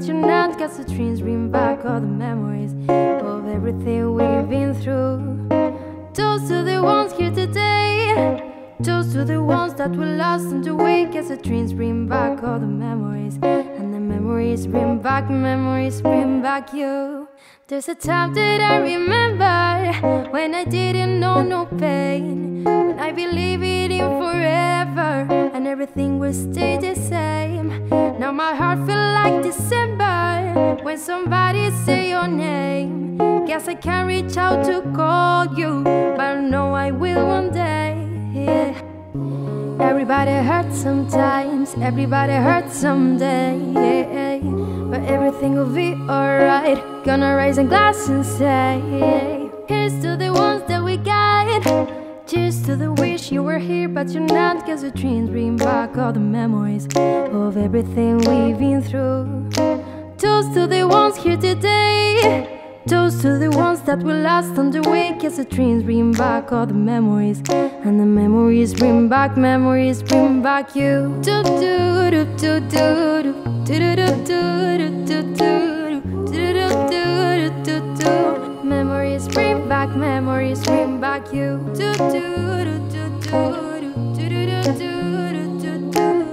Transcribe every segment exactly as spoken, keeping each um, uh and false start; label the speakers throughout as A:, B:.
A: you're not. Cause the dreams bring back all the memories of everything we've been through. Toast to the ones here today, toast to the ones that were lost on the way. Cause the dreams bring back all the memories, and the memories bring back, memories bring back you. There's a time that I remember when I didn't know no pain, when I believed in forever and everything will stay the same. Now my heart feels like December when somebody say your name. Guess I can't reach out to call you, but I know I will one day. Yeah. Everybody hurts sometimes, everybody hurts someday, yeah. But everything will be alright. Gonna raise a glass and say, here's to the ones that we got. Cheers to the wish you were here but you're not. Cause the dreams bring back all the memories of everything we've been through. Toast to the ones here today, toast to the ones that were lost on the way. Cause the dreams bring back all the memories, and the memories bring back, memories bring back you. Do do do do do do do do do do do do do do. Memories bring back, memories bring back you. Do do do do do do do do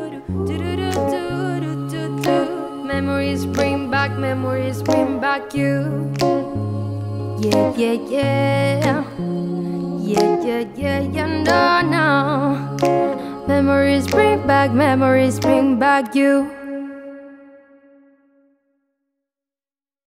A: do do do. Memories bring back, memories bring back you. Yeah, yeah, yeah. Yeah, yeah, yeah, yeah, no, no. Memories bring back, memories bring back you.